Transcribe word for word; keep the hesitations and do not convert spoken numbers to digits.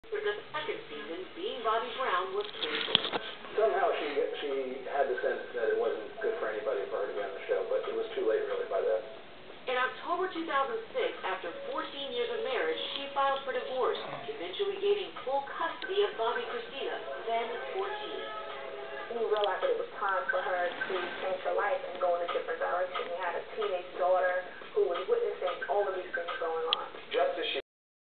For the second season, being Bobby Brown was canceled. Somehow she she had the sense that it wasn't good for anybody for her to be on the show, but it was too late really by then. In October two thousand six, after fourteen years of marriage, she filed for divorce, eventually gaining full custody of Bobby Christina, then fourteen. You realized that it was time for her to